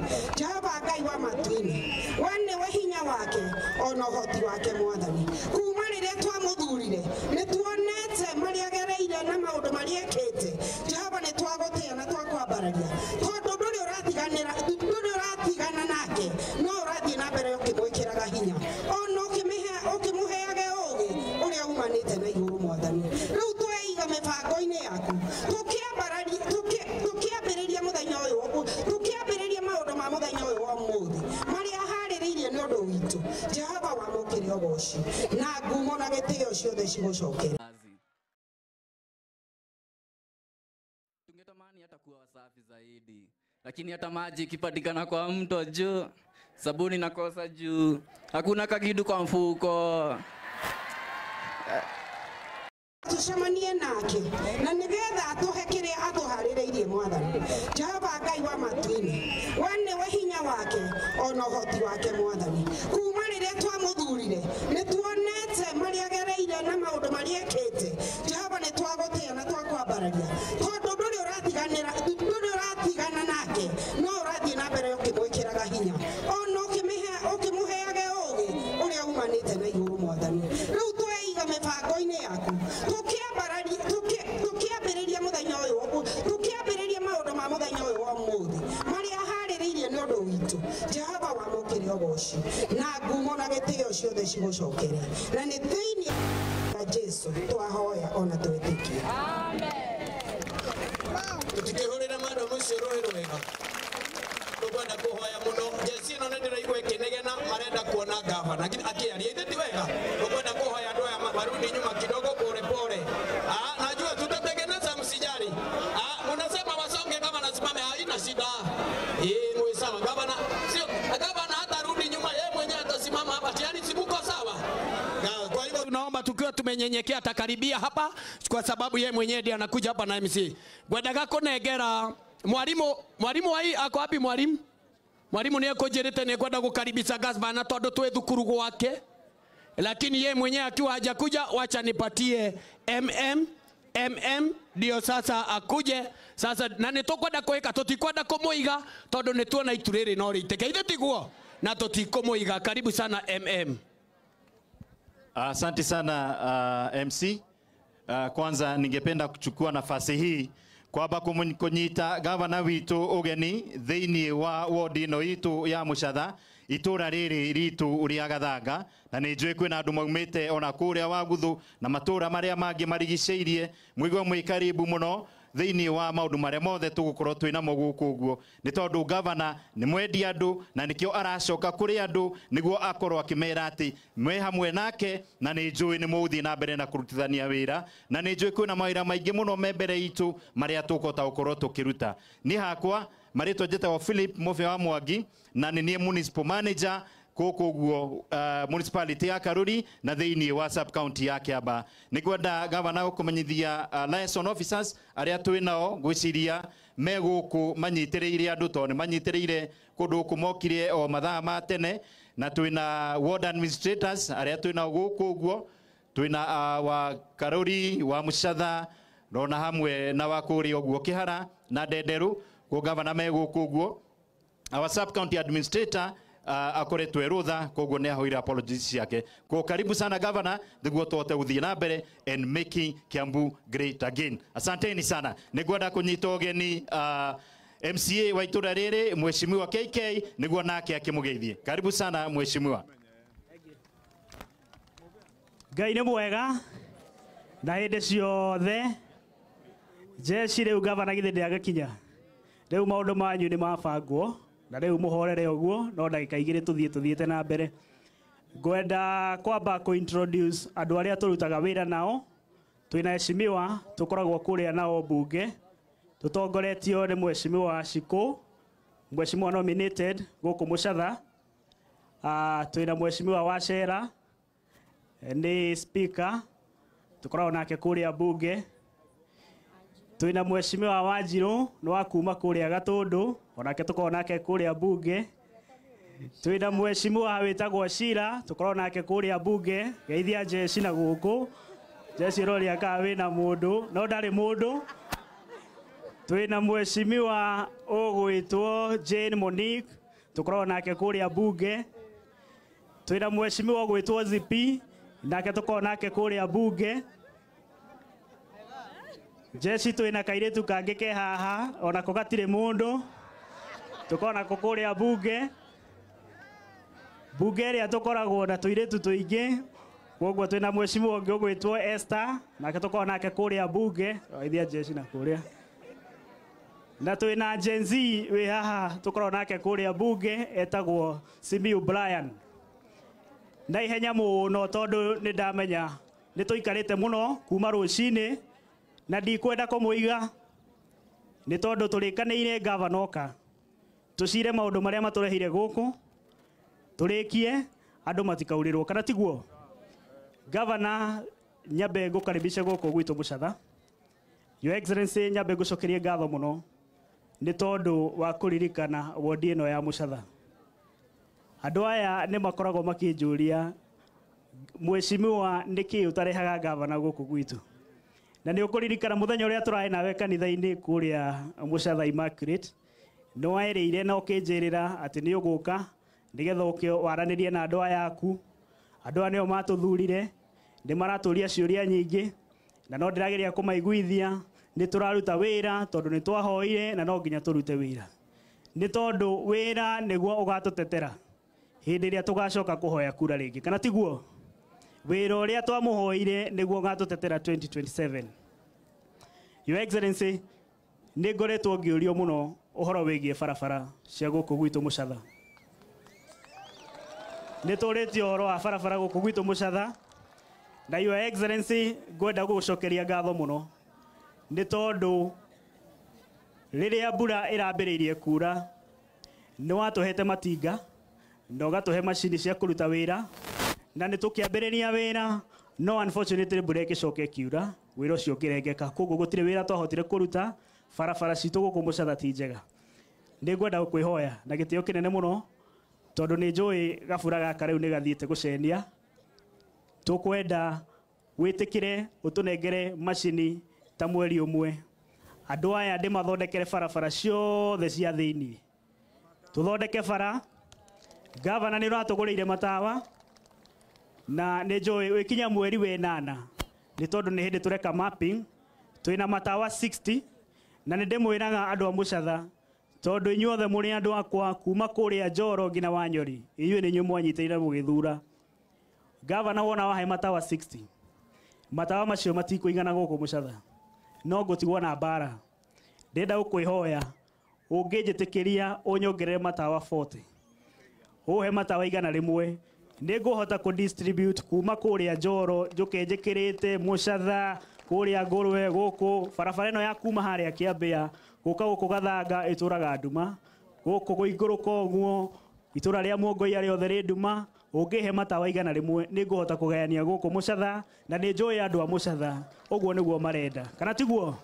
Jehova Ngai wa matuini wane we hinya wake ona hoti wake mwathani kuma rire twamuthurire ni tuonete maria gereire na maundu maria ekete Jehova ni twagutia na twakwambararia tondu nduri uratigana nake no urathie na mbere ukimwikiraga hinya ona ukimuheage ugi uria umanite na iguru mwathani riu tweiga mibango-ini yaku tukiambiriria muthenya uyu tukiambiriria maundu ma muthenya uyu wa muthi maria haririirie ni undu witu Jehova wamukire ugoci na ngumo na gitio ciothe cigucokere. Tungetamani hata kuwa wasafi zaidi, lakini hata maji ikipatikana kwa mto juu, sabuni nakosa juu, hakuna kakidu kwa mfuko. Tucemanie nake na nigetha atuhe kiria atuhaririirie mwathani Jehova Ngai wa matuini wane we hinya wake ona uhoti wake mwathani kuma rire twamuthurire ni tuonete maria gereire na maundu maria ekete Jehova ni twagutia na twakwambararia tondu nduri uratigana nake no urathie na mbere ukimwikiraga hinya ona ukimuheage ugi uria umanite na iguru mwathani riu tweiga mibango-ini yaku tukiambiriria muthenya uyu tukiambiriria maundu ma muthenya uyu wa muthi maria haririirie ni undu witu Jehova wamukire ugoci na ngumo na gitio ciothe cigucokere na ni thiini ya Jesu twahoya ona twitikie amen. Tukihurira mando mucio rohero wega tukwenda kuhoya muno Jesu ino ni ndiraigua ikinegena marenda kuona gavana akiaria ithe ti wega tukwenda kuhoya andu aya marudi nyuma kidogo pole pole. Najua tutatengeneza msijali. Unasema wasonge kama nasimame haina shida. Mwe sawa gavana. Sio gavana hata rudi nyuma yeye mwenyewe atasimama hapa tayari simuko sawa. Kwa hivyo tunaomba tukiwa tumenyenyekea atakaribia hapa kwa sababu yeye mwenyewe ndiye anakuja hapa na MC. Gwendaga kunegera mwalimu wai ako wapi mwalimu? Mwalimu ni ekujirite ni kwenda gukaribisha gavana tondu twi thukuru gwake. Lakini yeye mwenyewe akiwa hajakuja wacha nipatie MM ndio sasa akuje sasa na nitukwenda kuika tutikwenda kumuiga tondu nituona ituriri no riteke ithe tiguo na tutikumuiga. Karibu sana MM. Asante sana MC. Kwanza ningependa kuchukua nafasi hii kwamba kunyita gavana witu ugeni thiini wa wodi no itu ya Muchatha itura riri ritu uria Gathanga na ni njui kwina andu maumite ona kuria Waguthu na matura maria mangi marigiceirie mwigwa mwi karibu muno thiini wa maundu maria mothe tugukorwo twina muguku guo ni tondu gavana ni mwendi andu na nikio aracoka kuri andu niguo akorwo akimera ati mwe hamwe nake na ni njui ni muthi na mbere na kurutithania wira na ni njui kwina mawira maingi muno membere itu maria tukota gukorwo tukiruta ni hakwa marito njetago Philip Muve wa Mwangi na ni municipal manager koko guo municipality ya Karuri na thiini wa sub county ya Kiamba. Nigwenda gavana kumenyithia liaison officers aria twinao gwiciria meguku manyitiriire andu toni manyitiriire kundu kumokire o mathaa ma tene na twina ward administrators aria twinao guku guo twina wa Karuri wa Muchatha rona hamwe na wakuri oguo Kihara na Ndenderu ko gavana meguku guo our sub county administrator akoretwe rutha koguo ne ahoira apologies yake ko karibu sana governor niguo tote uthie na mbere and making Kiambu great again. Asanteni sana. Nigwenda kunyita ugeni MCA wa itura riri mheshimiwa KK niguo nake akimugeithie. Karibu sana mheshimiwa. Ngai nĩ mwega na hĩndĩ ciothe jeshi rĩu governor githĩ ndĩagakinya rĩu maũndũ manyu nĩ mabangwo na rĩu muhorere ũguo no ndagĩka igĩrĩ tuthiĩte na mbere. Ngwenda kwamba introduce andũ arĩa tũrutaga wĩra nao. Twĩna mheshimiwa tũkoragwo kũrĩa nao mbunge tũtongoretio nĩ mheshimiwa Shiko, mheshimiwa nominated gũkũ Muchatha. Twĩna mheshimiwa Wachera ni speaker tukoragwo nake kũrĩa mbunge. Twĩna mheshimiwa Wanjiru no akuma kũrĩa Gatundu onake tukoragwo nake kũrĩa mbunge. Twĩna mheshimiwa wĩtagwo Shira tukoragwo nake kũrĩa mbunge. Geithia jeshi na gũkũ jeshi roria ka wĩna mũndũ no ndarĩ mũndũ. twina mheshimiwa ogwitwo Jane Monique tukorwo nake kuria bunge. Twina mheshimiwa ogwitwo Zipi nake tukorwo nake kuria bunge. Jeshi twina kairetu kange ke haha ona ko gatire mundu tukorwo nako kuria bunge. Bunge ria tukoragwo na tuiretu tuingi koguo twina mheshimiwa ungi ogwitwo Esther nake tukorwo nake kuria bunge oithia jeshi na kuria. Na twina Gen Z wi haha tukorwo nake kuria bunge etagwo Simiu Brian. Na ihenya muno tondu ni ndamenya ni tuikarite muno kuma rucini na ndikwenda kumuiga ni tondu turikaniire gavanoka tucire maundu maria maturehire guku turikie andu matikaurirwo kana tiguo. Gavana nyambe ngukaribisha guku gwitu Mucatha. Your Excellency nyambe ngucokerie ngatho muno ni tondu wa kuririkana wodi ino ya Mucatha. Andu aya ni makoragwo makinjuria mheshimiwa niki utarehaga gavana guku gwitu. Na ni ukuririkana muthenya uria turae nawe kanitha-ini kuria Mucatha Immaculate no wairire na ukinjirira ati ni uguka nigetha ukio waranirie na andu aya aku. Andu aya nio matuthurire ni maraturia ciuria nyingi na no ndirageria kumaiguithia ni turaruta wira tondu ni twahoire na no nginya turute wira. Ni tondu wira niguo ugatutetera hindi ria tugacoka kuhoya kura ringi kana tiguo. Wira uria twamuhoire niguo ugatutetera 2027. Your Excellency ni ngoretwo ngiurio muno uhoro wigie barabara cia guku gwitu Mucatha. Ni turite uhoro wa barabara guku gwitu Mucatha na Your Excellency ngwenda gugucokeria ngatho muno ni tondu riria mbura irambiriirie kura ni watuhete matinga na ugatuhe macini cia kuruta wira na ni tukiambiriria wira no unfortunately mbura igicoka kiura wira ucio ukirengeka koguo gutire wira twahotire kuruta barabara citu guku Mucatha ti njega. Ni ngwenda gukwihoya na gitio kinene muno tondu ni njui gabura gaka riu ni gathiite gucenia. Tukwenda witikire utunengere macini ta mweri umwe andu aya ndi mathondekere barabara ciothe cia thiini tuthondeke bara. Gavana ni uratugurire matawa na ni njui wikinya mweri we 8 ni tondu ni hindi tureka mapping twina matawa 60 na ni ndimwiraga andu a Mucatha tondu inyuothe muri andu akwa kuma kuria Njoro ngina Wanyori inyuĩ ni inyuĩ mwanyitĩrĩire mũgĩthura. Gavana wona wahe matawa 60 matawa macio matikuigana guku Mucatha no ngutigwo na mbara. Ndenda gũkwĩhoya ũngĩnjĩtĩkĩria ũnyongerere matawa 40 uhe matawa igana rimwe ni nguhota ku distribute kuma kuria Njoro njuke njikirite Mucatha kuria Ngũrwe guku barabara ino ya kuma haria Kiambia guka guku Gathanga ituraga nduma guku guiguruka ũguo itura ria Muongoi riothe ri nduma. Ungihe matawa igana rimwe ni nguhota kugayania guku Mucatha na ni njui andu a Mucatha uguo niguo marenda kana tiguo.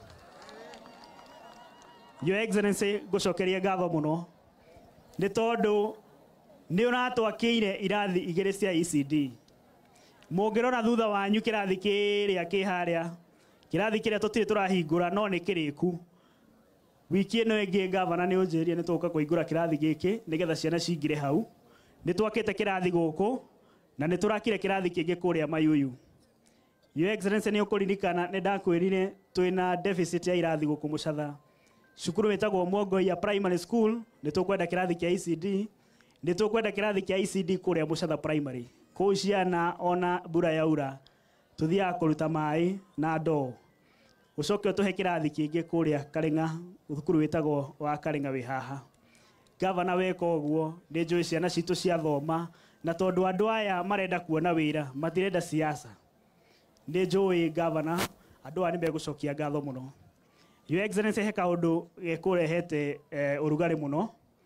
Your Excellency ngucokerie ngatho muno ni tondu ni uratwakiire irathi igiri cia ECD. Mungirora thutha wanyu kirathi kiria ki haria kirathi kiria tutire turahingura no ni kiriku. Wiki ino ingi gavana ni unjirie ni tuka kuingura kirathi giki nigetha ciana cingire hau. Ni twakite kirathi guku na ni turakire kirathi kingi kuria Mayuyu. Your Excellency ni ukuririkana ni ndakwirire twina deficit ya irathi guku Mucatha. Cukuru wetagwo Muongoi ya primary school ni tukwenda kirathi kia ECD. Ni tukwenda kirathi kia ECD kuria Mucatha primary. Kuu ciana ona mbura yaura tuthiaga kuruta mai na ndoo. Ucoke utuhe kirathi kingi kuria Karinga thukuru wetagwo wa Karinga wi haha. Gavana weka ũguo ni njui ciana citu cia thoma na tondu andu aya marenda kuona wira matirenda siasa. Ni njui gavana andu aya ni megucokia ngatho muno. Your Excellency he kaundu gekurehete urugari muno.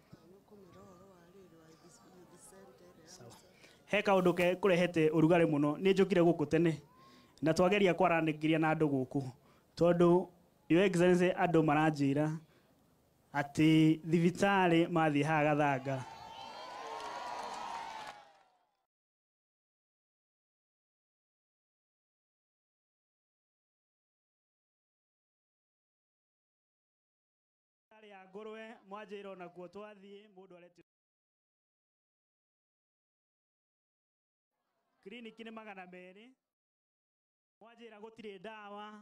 He kaundu gekurehete urugari muno ni njukire guku tene na twageria kwaranĩria na andu guku tondu Your Excellency andu maranjira ati thibitari mathi haha Gathanga ngũrwe mwanjĩra ona kuo twathiĩ mũndũ aretio kliniki nĩ 200 mwanjĩra gũtirĩ ndawa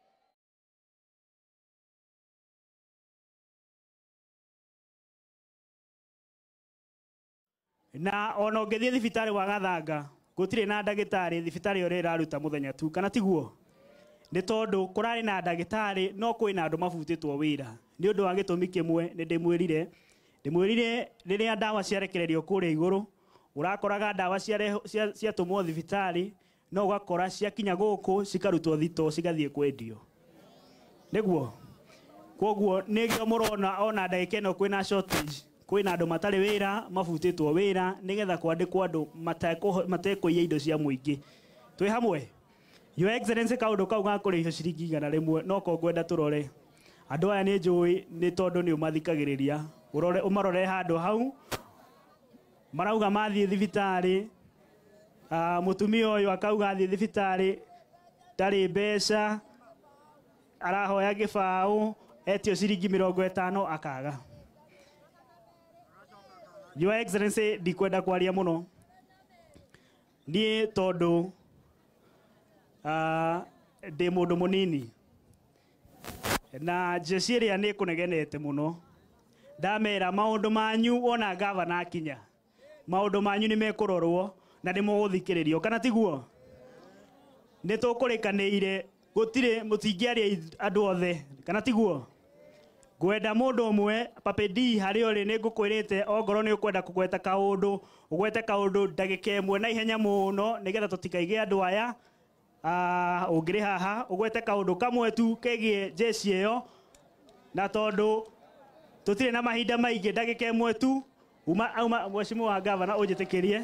na ona ũngĩthiĩ thibitarĩ wa Gathanga gũtirĩ na ndagĩtarĩ thibitarĩ ũrĩa ĩraruta mũthenya tu kana tiguo nĩ tondũ kũrarĩ na ndagĩtarĩ no kwĩna andũ mabutĩtwo wĩra nĩ ũndũ wa gĩtũmi kĩmwe nĩ ndĩmwĩrire rĩrĩa ndawa ciarekererio kũrĩa igũrũ ũrakoraga ndawa ciatũmwo thibitarĩ no ũgakora ciakinya gũkũ cikarutwo thito cigathiĩ kwendio nĩguo kwoguo nĩgĩo mũrona ona ndagĩka ĩno kwĩna shortage kwĩna andũ matarĩ wĩra mabutĩtwo wĩra nĩgetha kwandĩkwo andũ matekũiya indo cia mũingĩ twĩ hamwe Your Excellency kaũndũ kau gakũrĩhio ciringi 100 no ko ngwenda tũrore andũ aya nĩ njũĩ nĩ tondũ nĩ ũmathikagĩrĩria ũmarore handũ hau marauga mathiĩ thibitarĩ mũtumia ũyũ akauga athiĩ thibitarĩ ndarĩ mbeca arahoya gĩbaũ etio ciringi 50 akaga Your Excellency ndikwenda kwaria mũno niĩ tondũ ndĩ mũndũ mũnini na jeshi ĩrĩa nĩ kũnegenete mũno ndamera maũndũ manyu ona gavana akinya maũndũ manyu nĩ mekũrorwo na nĩ mũgũthikĩrĩrio kana tiguo nĩ tũkũrĩkanĩire gũtirĩ mũtingĩaria andũ othe kana tiguo ngwenda mũndũ ũmwe papedi harĩ ũrĩ nĩ ngũkwĩrĩte ongorwo nĩ ũkwenda kũgweta kaũndũ ũgwete kaũndũ ndagĩka ĩmwe na ihenya mũno nĩgetha tũtikaige andũ aya ũngĩrĩ haha ũgwete kaũndũ kamwe tu kegiĩ jeshi ĩyo na tondũ tũtirĩ na mahinda maingĩ ndagĩka ĩmwe tu auma mheshimiwa wa gavana ũnjĩtĩkĩrie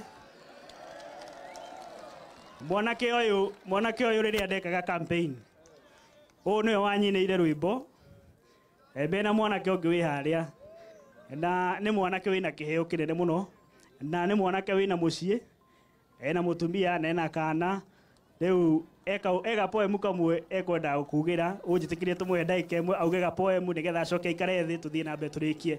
mwanake ũyũ rĩrĩa ndekaga campaign ũũ nĩwe wanyinĩire rwĩmbo bena mwanake ũngĩ wĩ harĩa na nĩ mwanake wĩna kĩheo kĩnene mũno na nĩ mwanake wĩna mũciĩ ena mũtumia na ena kana rĩu ega poemu kamwe ekwenda gũkugĩra ũnjĩtĩkĩrie tũmwe ndagĩka ĩmwe auge ga poemu nĩgetha acoke aikare thĩ tũthiĩ na mbere tũrĩkie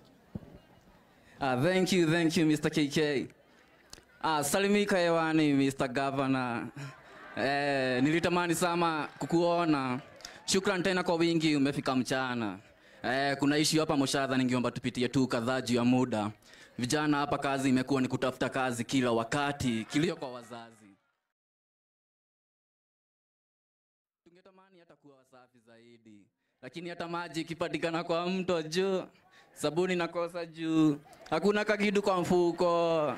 Thank you Mr. KK. Salimika hewani Mr. Governor. Nilitamani sana kukuona. Shukran tena kwa wingi umefika mchana. Kuna issue hapa Moshadha ningeomba tupitie tu kadhaa juu ya muda. Vijana hapa kazi imekuwa ni kutafuta kazi kila wakati, kilio kwa wazazi. Tungetamani hata kuwa wasafi zaidi. Lakini hata maji ikipatikana kwa mto juu, sabuni nakosa juu, hakuna kakidu kwa mfuko.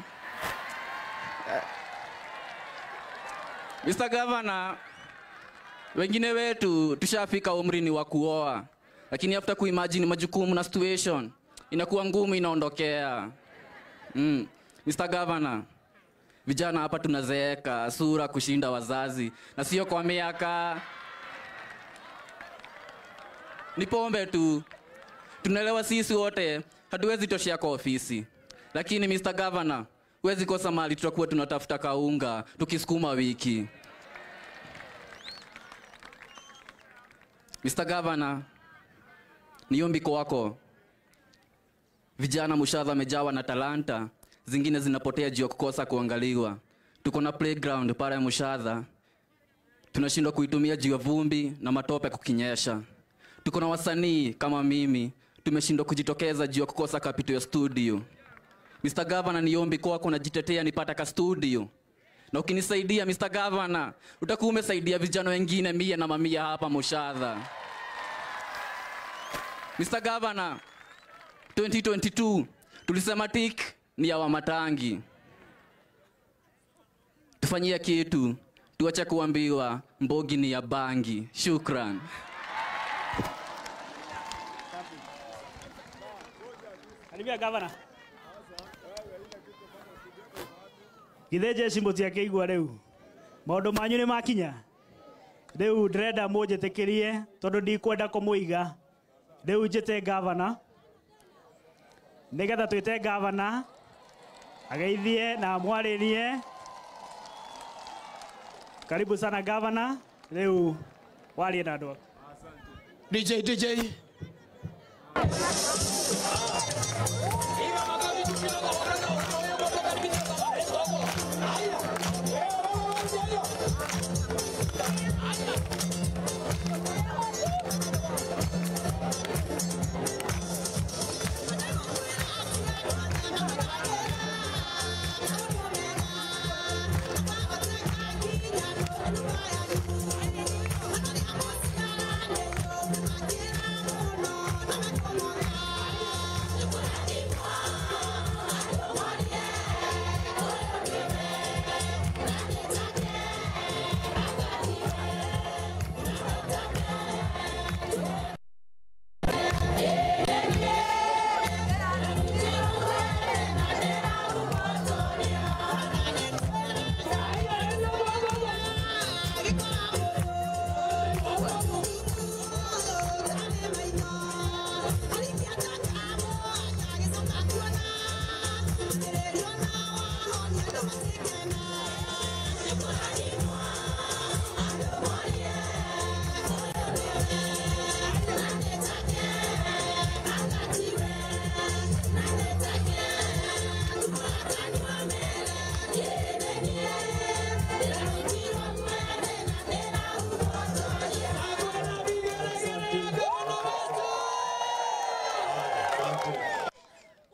Mr. Governor, wengine wetu tushafika umri wa kuoa, lakini after kuimagine majukumu na situation inakuwa ngumu, inaondokea. Mr. Governor, vijana hapa tunazeeka sura kushinda wazazi, na sio kwa miaka, ni pombe tu. Tunaelewa sisi wote hatuwezi toshea kwa ofisi, lakini Mr. Governor, huwezi kosa mali tutakuwa tunatafuta kaunga tukisukuma wiki. Mr. Governor, niombi kwako. Vijana Moshadha wamejawa na talanta, zingine zinapotea juu ya kukosa kuangaliwa. Tuko na playground pale Moshadha, tunashindwa kuitumia juu ya vumbi na matope kukinyesha. Tuko na wasanii kama mimi, tumeshindwa kujitokeza juu ya kukosa capital ya studio. Mr. Governor, niombi kwako najitetea nipata ka studio. Na ukinisaidia Mr. Governor, utakuwa umesaidia vijana wengine 100 na 100 hapa Moshadha. Mr. Governor, 2022 tulisema tik ni ya Wamatangi. Tufanyie kitu, tuache kuambiwa mbogi ni ya bangi. Shukran. Karibia Governor. Githe jeshi mũtiakĩigua rĩu maũndũ manyu nĩ makinya rĩu ndĩrenda mũnjĩtĩkĩrie tondũ ndikwenda kũmũiga rĩu njĩte Governor nĩgetha twĩte Governor ageithie na mwarĩrie. Karibu sana Governor, rĩu warie na andũ. DJ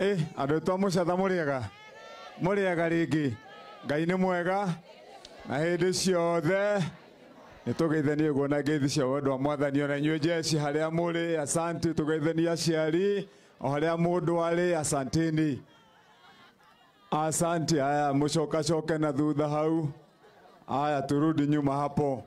andå twa må catha må rä ega rä ngä Ngai nä mwega na hä ndä ciothe nä tå geithanie guo na ngeithi cia wendo wa Mwathani ona inyuä jeci harä a må rä asante tå geithanie aciari o harä a må ndå arä asanteni asante aya må coke na thutha hau aya turudi nyuma hapo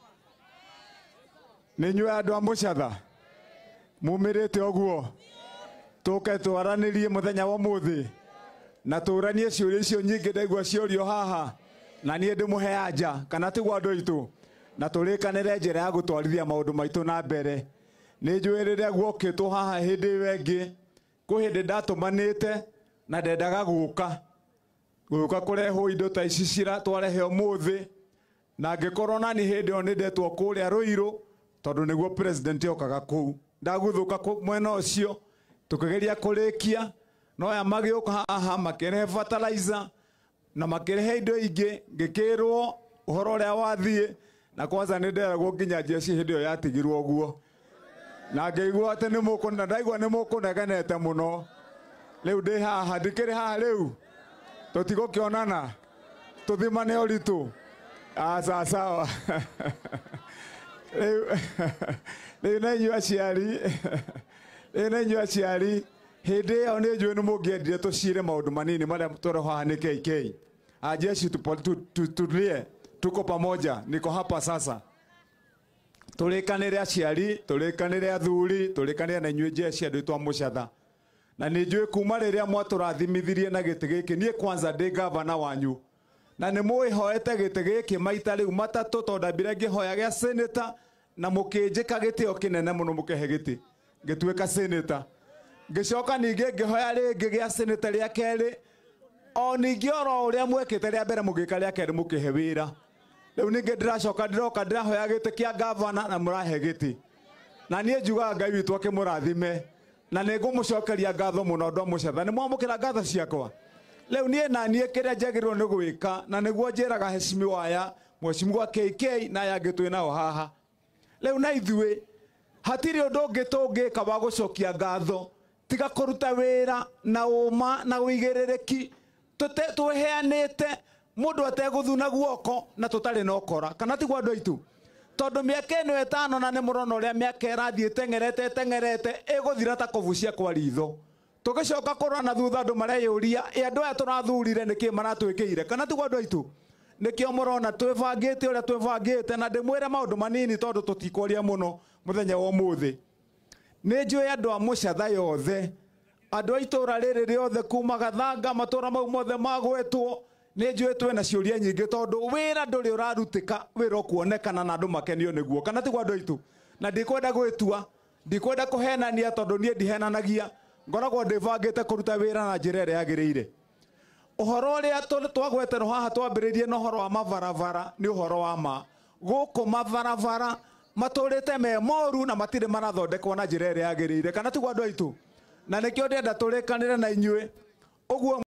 nä nyuä andå a må catha mumä rä te å guo tå ke twaranä rie må thenya wa må thä na tå ranie ciå ria icio nyingä ndaigua ciorio haha na niä ndä må he anja kana tigwo andå aitå na tå rä kanä re njä ra ya gå twarithia maå ndå maitå na mbere nä njå ä rä rä a guokä two haha hä ndä ä yo ĩngĩ kwä hä ndä ndatå manä te na ndendaga gå ka kå rehwo indo ta ici ciratwarehe å må thä na ngä korwo nani hä ndä ä yo nä ndetwo kå rä a rå irå tondå nä guo president okaga kå u ndaguthå ka mwena å cio tå kä geria kå rä kia no aya magä å ka haha makä rehe fertilizer na makä rehe indo ingä ngä kä rwo å horo å rä a wathiä na kwanza nä nderagwo nginya jeci hä ndä ä yo yatigirwo guo na ngä igua atä nä må kå na ndaigua nä må kå negenete må no rä u ndä haha ndikä rä haha rä u tå tigå kä onana tå thimane å ritå sawa rä u na inyuä aciari hä ndä ä yo nä njå nä må ngä endire tå cire maå ndå manini marä a tå reho haha nä KK jeshi tulie tuko pamoja niko hapa sasa tå rä kanä re aciari tå rä kanä re athuri tå rä kanä re na inyuä jeshi andå twa må catha na nä njå ä kuma rä rä a mwatå rathimithirie na gä tä gä kä niä kwanza ndä gavana wanyu na nä må ä hoete gä tä gä kä maita rä u matatå tondå ndambire ngä hoya gä a senata na må kä njä ka gä tä o kä nene må no må kehe gä tä ngä tuä ka senata ngä coka ningä ngä hoya rä ngä gä a senata rä a kerä o ningä oro å rä a mwekä te rä a mbere må gä ka rä a kerä må kä he wä ra rä u ningä ndä racoka ndä roka ndä rahoya gä tä kä a gavana na må rahe gä tä na niä njugaga Ngai witå akä må rathime na nä ngå må cokeria ngatho må no andå a må catha nä mwamå kä ra ngatho ciakwa rä u niä naniä kä rä a njagä rä rwo nä gwä ka na nä guo njä raga hecimi waya mwecimigwa KK na aya angä twä nao haha rä u na ithuä hatirä å ndå å ngä tå ngä ka wa gå cokia ngatho tiga kå ruta wä ra na å ma na å igä rä rä ki twä heanä te må ndå ategå thuna guoko na tå tarä na åkora kana tiguo andå aitå tondå mä aka ä no ĩtano na nä må rona å rä a mä aka ä rathiä tengerete ä gå thira ta kobu ciakwa ritho tå gä coka kå rora na thutha andå mareyå ria andå aya tå rathurire nä kä maratwä kä ire kana tiguo andå aitå nä kä o må rona twä bangä te å rä a twä bangä te na ndä mwä re maå ndå manini tondå tå tikwaria må no må thenya wa må thä nä njå andå a må catha yothe andå a itå ra rä rä rĩothe kuma Gathanga matå ra mau mothe magwetwo nä njå twä na ciå ria nyingä tondå wä ra ndå rä å rarutä ka wä ra å kuonekana na andå makenio nä guo kana tiguo andå aitå na ndä kwenda gwä tua ndikwenda kå henania tondå niä ndihenanagia ngoragwo ndä bangä te kå ruta wä ra na njä ra ä rä a yagä rä ire å horo å rä a twagweterwo haha twambä rä rie na å horo wa mabarabara nä å horo wa ma gå kå mabarabara matå rä te me moru na matirä marathondekwo na njä ra ä rä a yagä rä ire kana tiguo andå aitå na nä kä o ndä enda tå rä kanä re na inyuä å guo